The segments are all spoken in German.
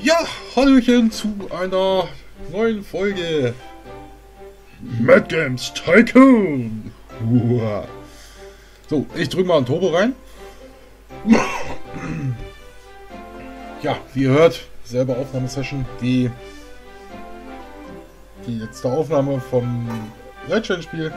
Ja, Hallöchen zu einer neuen Folge Mad Games Tycoon. Uah. So, ich drücke mal ein Turbo rein. Ja, wie ihr hört, selber Aufnahmesession. Die letzte Aufnahme vom Legend-Spiel.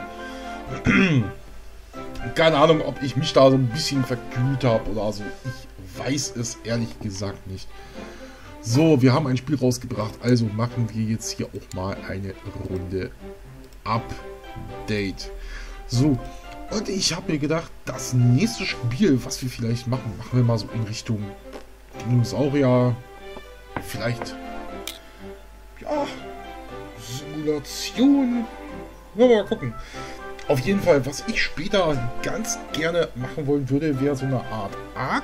Keine Ahnung, ob ich mich da so ein bisschen verkühlt habe oder so. Ich weiß es ehrlich gesagt nicht. So, wir haben ein Spiel rausgebracht, also machen wir jetzt hier auch mal eine Runde Update. So, und ich habe mir gedacht, das nächste Spiel, was wir vielleicht machen, machen wir mal so in Richtung Dinosaurier, vielleicht, ja, Simulation, mal gucken. Auf jeden Fall, was ich später ganz gerne machen wollen würde, wäre so eine Art Ark.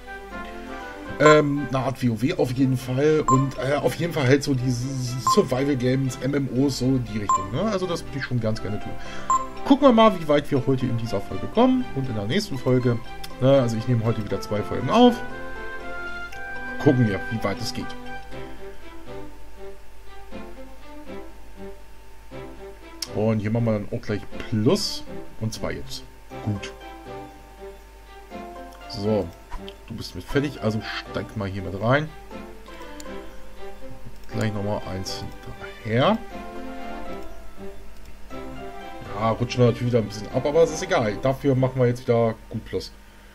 Eine Art WoW auf jeden Fall und auf jeden Fall halt so diese Survival Games, MMOs, so in die Richtung. Ne? Also das würde ich schon ganz gerne tun. Gucken wir mal, wie weit wir heute in dieser Folge kommen und in der nächsten Folge. Ne? Also ich nehme heute wieder 2 Folgen auf. Gucken wir, wie weit es geht. Und hier machen wir dann auch gleich Plus. Und zwar jetzt. Gut. So. Du bist mit fertig, also steig mal hier mit rein. Gleich nochmal eins hinterher. Ja, rutschen wir natürlich wieder ein bisschen ab, aber es ist egal. Dafür machen wir jetzt wieder gut Plus.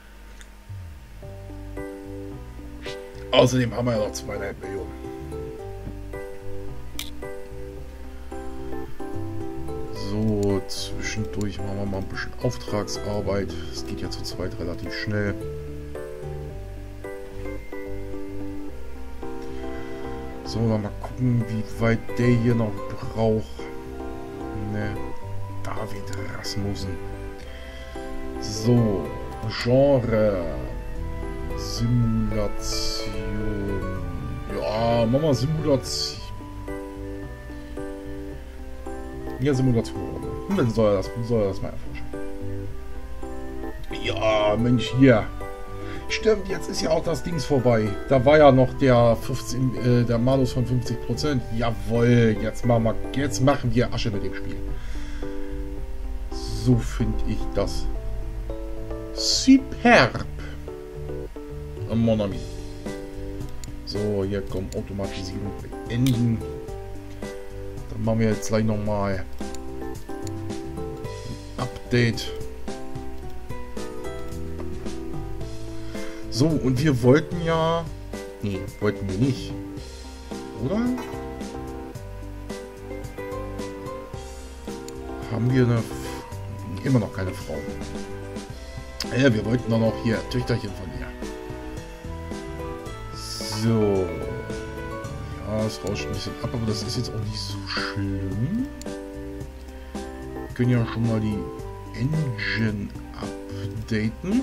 Außerdem haben wir ja noch 2,5 Millionen. So, zwischendurch machen wir mal ein bisschen Auftragsarbeit. Es geht ja zu zweit relativ schnell. So, dann mal gucken, wie weit der hier noch braucht. Ne, David Rasmussen. So, Genre. Simulation. Ja, machen wir Simulation. Ja, Simulation. Und dann soll er das mal erforschen. Ja, Mensch, hier. Stimmt, jetzt ist ja auch das Dings vorbei. Da war ja noch der Malus von 50%. Jawohl, jetzt machen wir Asche mit dem Spiel. So finde ich das. Superb. Mon ami. So, hier kommt Automatisierung beenden. Dann machen wir jetzt gleich nochmal ein Update. So, und wir wollten ja... Nee, wollten wir nicht. Oder? Haben wir eine... Immer noch keine Frau. Ja, wir wollten doch noch hier Töchterchen von ihr. So. Ja, es rauscht ein bisschen ab, aber das ist jetzt auch nicht so schlimm. Wir können ja schon mal die Engine updaten.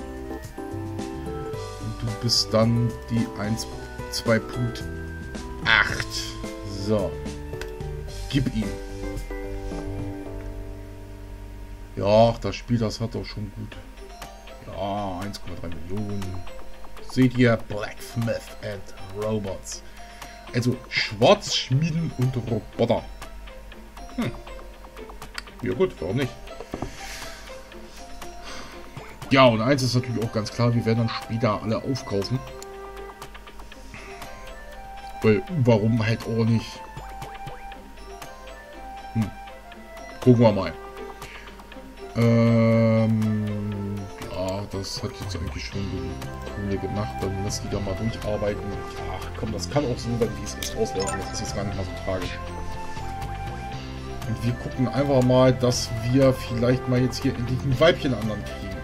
Du bist dann die 1.2.8. So. Gib ihm. Ja, das Spiel, das hat doch schon gut. Ja, 1,3 Millionen. Seht ihr? Blacksmith and Robots. Also Schwarzschmieden und Roboter. Ja gut, warum nicht? Ja, und eins ist natürlich auch ganz klar, wir werden dann später alle aufkaufen. Weil, warum halt auch nicht? Gucken wir mal. Ja, das hat jetzt eigentlich schon die Kohle gemacht. Dann lass die doch mal durcharbeiten. Ach komm, das kann auch so werden, wie es ist, auslaufen. Das ist jetzt gar nicht mal so tragisch. Und wir gucken einfach mal, dass wir vielleicht mal jetzt hier endlich ein Weibchen anderen kriegen.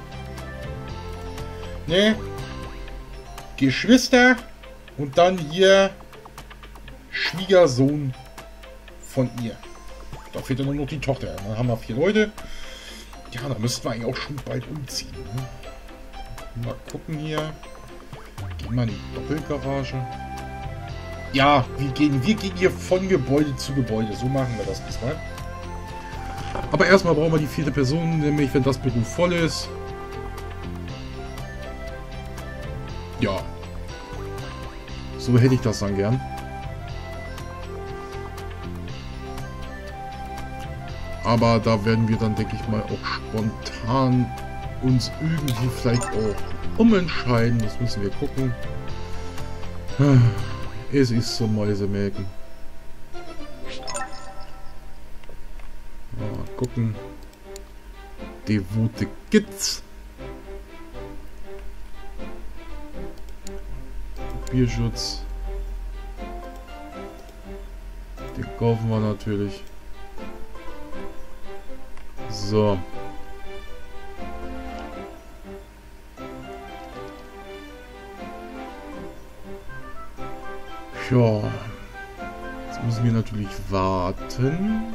Ne? Geschwister und dann hier Schwiegersohn von ihr. Da fehlt ja nur noch die Tochter. Dann haben wir 4 Leute. Ja, da müssten wir eigentlich auch schon bald umziehen. Ne? Mal gucken hier. Gehen wir in die Doppelgarage. Ja, wir gehen hier von Gebäude zu Gebäude. So machen wir das diesmal. Aber erstmal brauchen wir die 4. Person, nämlich wenn das Büro voll ist. Ja. So hätte ich das dann gern. Aber da werden wir dann, denke ich mal, auch spontan uns irgendwie vielleicht auch umentscheiden. Das müssen wir gucken. Es ist so Mäusemelken. Mal gucken. Devote Kids. Kopierschutz. Den kaufen wir natürlich. So. Ja. Jetzt müssen wir natürlich warten.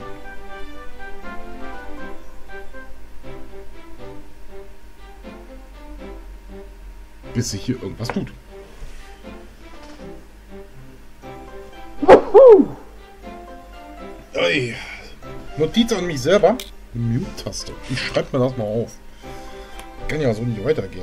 Bis sich hier irgendwas tut. Ui. Notiz an mich selber. Mute-Taste. Ich schreibe mir das mal auf. Kann ja so nicht weitergehen.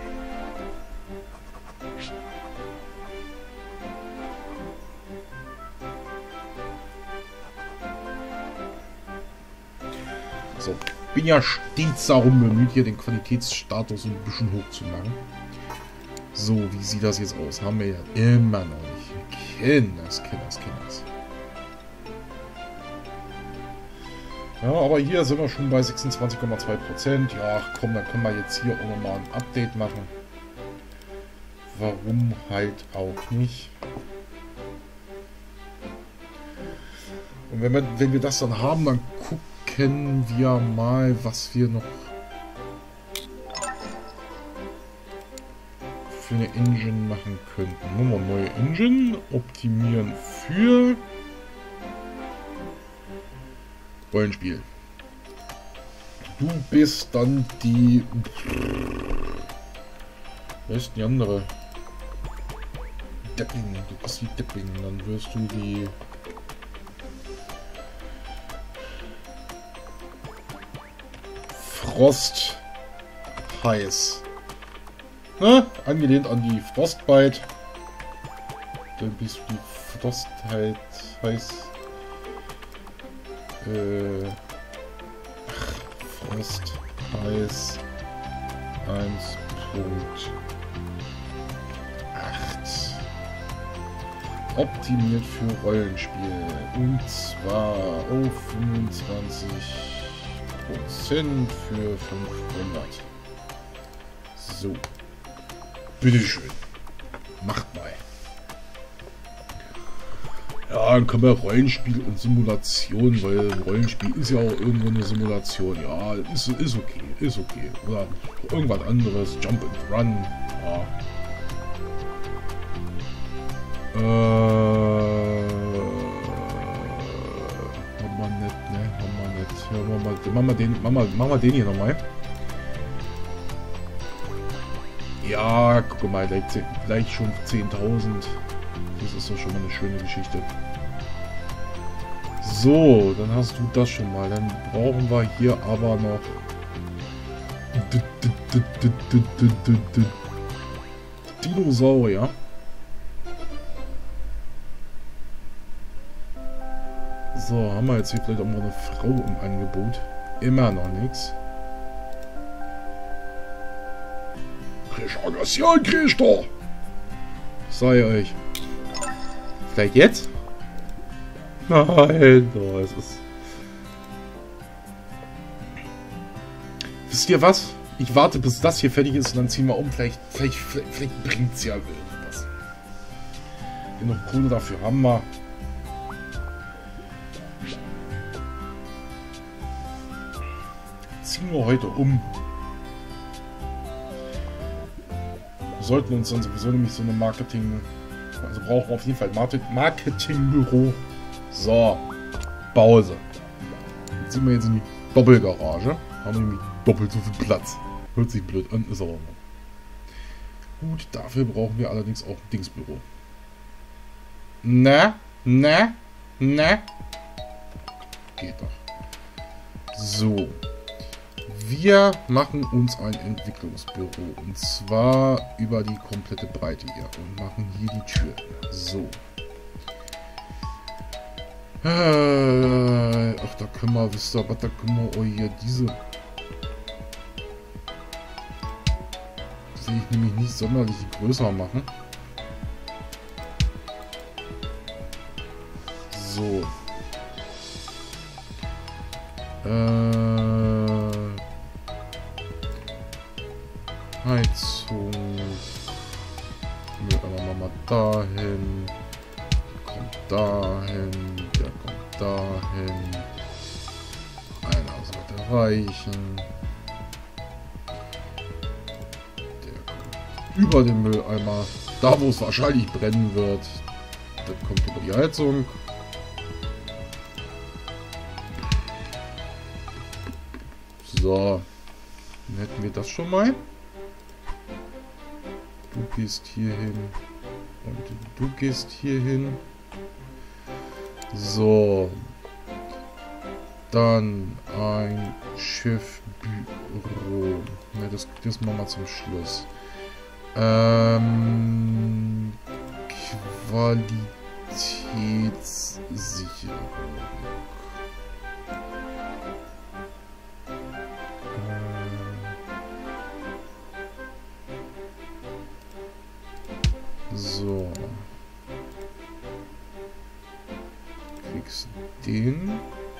So, bin ja stets darum bemüht, hier den Qualitätsstatus ein bisschen hoch zu machen. So, wie sieht das jetzt aus? Haben wir ja immer noch nicht. Kinders. Ja, aber hier sind wir schon bei 26,2%. Ja, komm, dann können wir jetzt hier auch nochmal ein Update machen. Warum halt auch nicht? Und wenn wir das dann haben, dann gucken wir mal, was wir noch für eine Engine machen könnten. Nochmal neue Engine, optimieren für Rollenspiel. Du bist dann die... Wer ist die andere? Depping. Du bist die Depping. Dann wirst du die... Frost heiß. Ne? Angelehnt an die Frostbite. Dann bist du die Frostheit heiß. Frost heiß 1.8 optimiert für Rollenspiel und zwar auf 25% für 500. So, bitteschön, macht mal. Ja, dann können wir Rollenspiel und Simulation, weil Rollenspiel ist ja auch irgendwo eine Simulation. Ja, ist okay. Oder irgendwas anderes, Jump and Run. Ja. Haben wir nicht, ne? Haben wir nicht. Ja, machen wir den hier nochmal. Ja, guck mal, gleich schon 10.000. Das ist doch schon mal eine schöne Geschichte. So, dann hast du das schon mal. Dann brauchen wir hier aber noch Dinosaurier. So, haben wir jetzt hier vielleicht auch mal eine Frau im Angebot. Immer noch nichts. Aggression, Christo! Sei euch. Vielleicht jetzt? Nein, oh, es ist... Wisst ihr was? Ich warte, bis das hier fertig ist und dann ziehen wir um. Vielleicht bringt es ja irgendwas. Genug Kohle dafür haben wir. Ziehen wir heute um. Wir sollten uns dann sowieso nämlich so eine Marketing... Also brauchen wir auf jeden Fall ein Marketingbüro. So, Pause. Jetzt sind wir jetzt in die Doppelgarage. Haben wir nämlich doppelt so viel Platz. Hört sich blöd an, ist aber noch. Gut, dafür brauchen wir allerdings auch ein Dingsbüro. Ne? Geht doch. So. Wir machen uns ein Entwicklungsbüro. Und zwar über die komplette Breite hier. Und machen hier die Tür. So. Ach, da können wir, wisst ihr, aber da können wir hier diese... Sehe ich nämlich nicht sonderlich größer machen. So. Heizung. Wir machen mal dahin. Kommt dahin. Der kommt dahin. Einer sollte reichen. Der kommt über den Mülleimer. Da, wo es wahrscheinlich brennen wird. Das kommt über die Heizung. So. Dann hätten wir das schon mal. Du gehst hier hin. Und du gehst hier hin. So. Dann ein Schiffbüro. Ne, das machen wir zum Schluss. Qualitätssicherung. So. Kriegst den.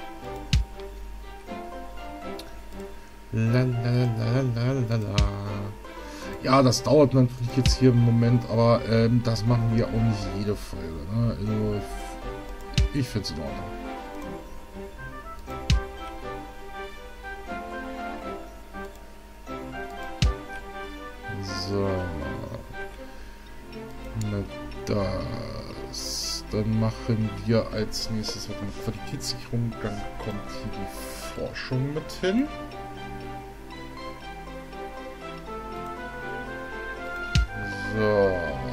Lalalala. Ja, das dauert natürlich jetzt hier im Moment, aber das machen wir auch nicht jede Folge. Ne? Also, ich finde es in Ordnung. So. Das. Dann machen wir als nächstes mit der Qualitätssicherung. Dann kommt hier die Forschung mit hin. So.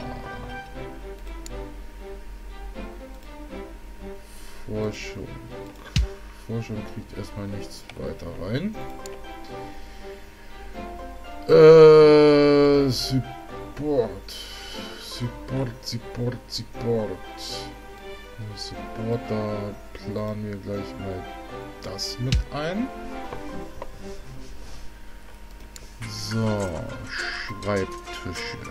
Forschung kriegt erstmal nichts weiter rein. Support, da planen wir gleich mal das mit ein. So, Schreibtische.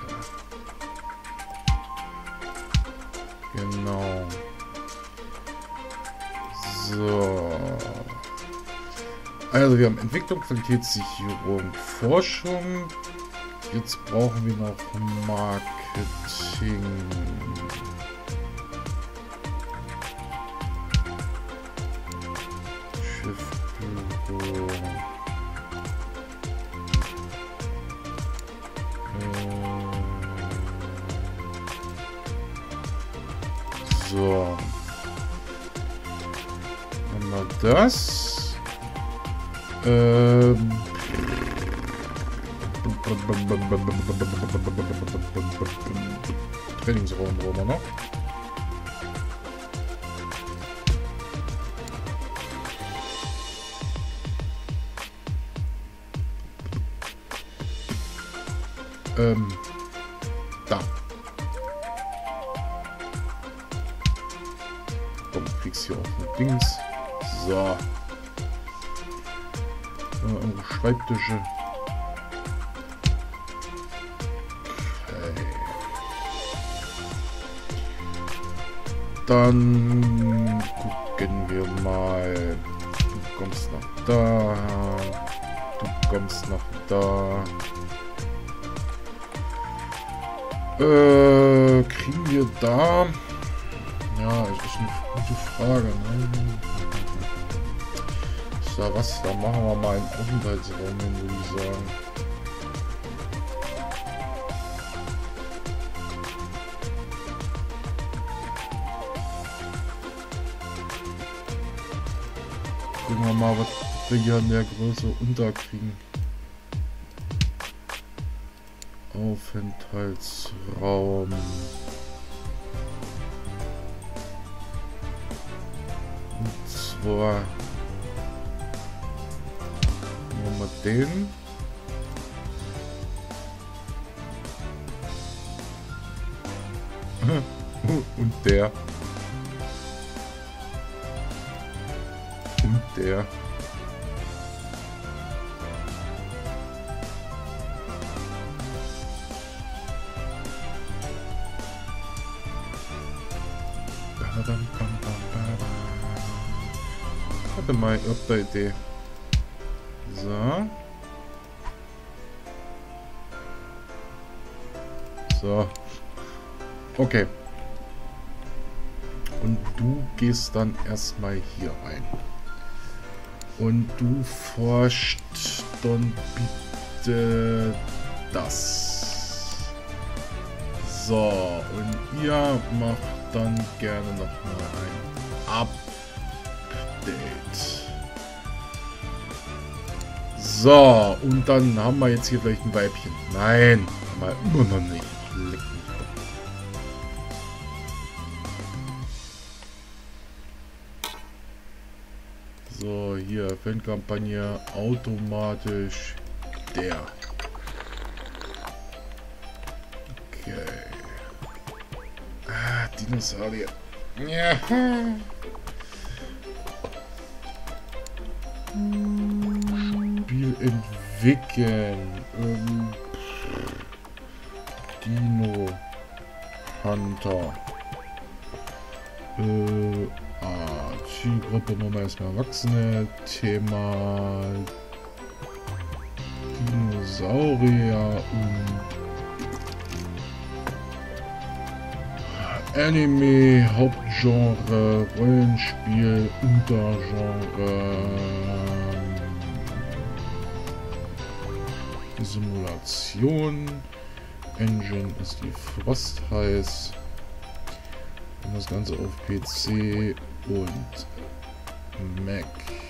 Genau. So. Also wir haben Entwicklung, Qualitätssicherung, Forschung. Jetzt brauchen wir noch Marketing. Schiffbüro. So. Haben wir das. Trainingsraum brauchen wir noch. Da. Komm, kriegst hier auch ein Dings. So. Schreibtische. Okay. Dann gucken wir mal. Du kommst nach da. Du kommst nach da. Kriegen wir da? Ja, das ist eine gute Frage. Ne? So, was? Da machen wir mal einen Aufenthaltsraum hin, würde ich sagen. Gucken wir mal, was wir hier in der Größe unterkriegen. Aufenthaltsraum. Und zwar nehmen wir den. Und der. Und der. Warte mal, ich hab da Idee. So. So. Okay. Und du gehst dann erstmal hier rein. Und du forscht dann bitte das. So, und ihr macht dann gerne nochmal ein Update. So, und dann haben wir jetzt hier vielleicht ein Weibchen. Nein, haben wir immer noch nicht. Leck mich doch. So, hier, Fankampagne, automatisch der. Okay. Ah, Dinosaurier. Ja. Spiel entwickeln. Dino Hunter. Zielgruppe machen wir erstmal Erwachsene. Thema Dinosaurier und Anime, Hauptgenre, Rollenspiel, Untergenre, Simulation, Engine ist die Frostheiß, und das Ganze auf PC und Mac.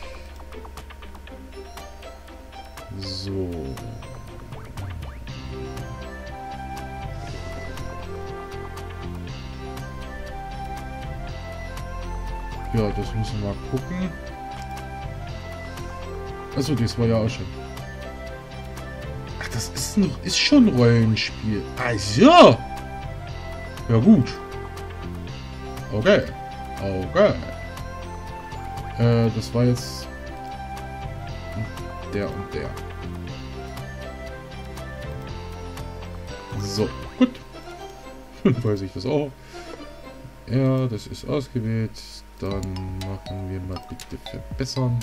So. Ja, das müssen wir mal gucken. Achso, das war ja auch schon. Ach, das ist schon Rollenspiel. Ach so. Ja gut. Okay. Okay. Das war jetzt der und der. So, gut. Dann weiß ich das auch. Ja, das ist ausgewählt. Dann machen wir mal bitte verbessern.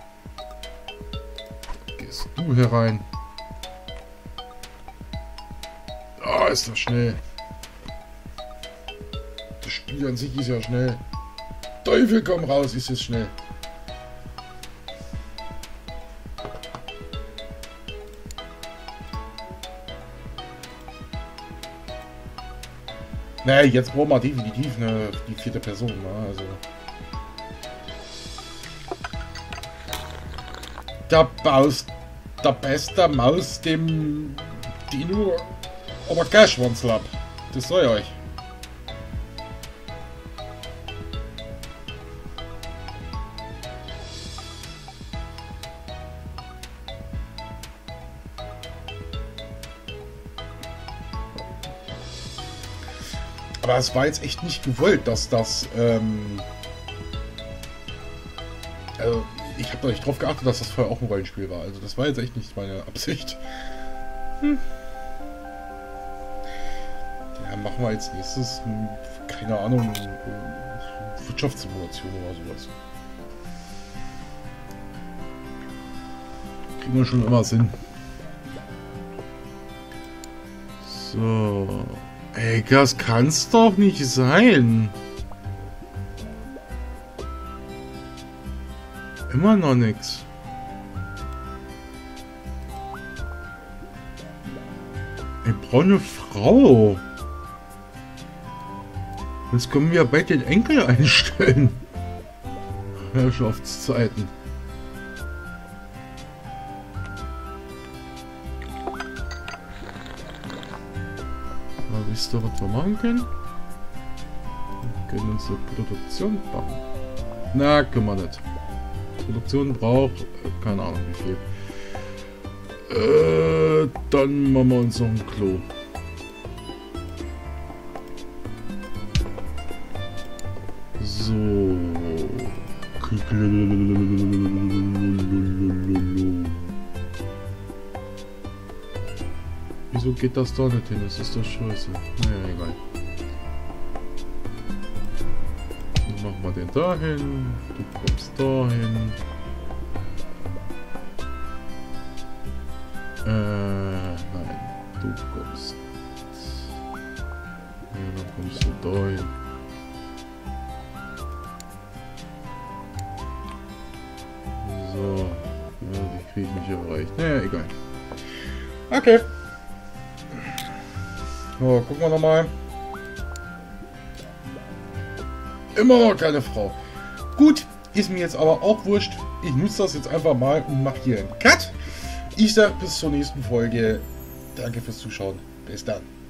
Gehst du herein. Ah, ist das schnell. Das Spiel an sich ist ja schnell. Teufel, komm raus, ist es schnell. Nee, jetzt brauchen wir definitiv die vierte Person, ne? Also. Der beste Maus dem Dino aber Cashwanzlab. Das soll ich euch. Aber es war jetzt echt nicht gewollt, dass das, also ich habe da nicht drauf geachtet, dass das vorher auch ein Rollenspiel war. Also das war jetzt echt nicht meine Absicht. Ja, machen wir als nächstes, keine Ahnung, Wirtschaftssimulation oder sowas. Kriegen wir schon immer Sinn. So. Ey, das kann's doch nicht sein. Immer noch nichts. Ich brauche eine Frau. Jetzt können wir bald den Enkel einstellen. Herrschaftszeiten. Wisst ihr, was wir machen können? Wir können unsere Produktion bauen. Na, können wir nicht. Produktion braucht, keine Ahnung wie viel. Dann machen wir uns noch ein Klo. So. Wieso geht das da nicht hin? Das ist doch scheiße. Naja, egal. Dann machen wir den dahin. Du kommst dahin. Nein. Du kommst. Ja, dann kommst du dahin. So. Ja, die kriege ich nicht erreicht. Naja, egal. Okay. So, gucken wir nochmal. Immer noch keine Frau. Gut, ist mir jetzt aber auch wurscht. Ich nutze das jetzt einfach mal und mache hier einen Cut. Ich sage bis zur nächsten Folge. Danke fürs Zuschauen. Bis dann.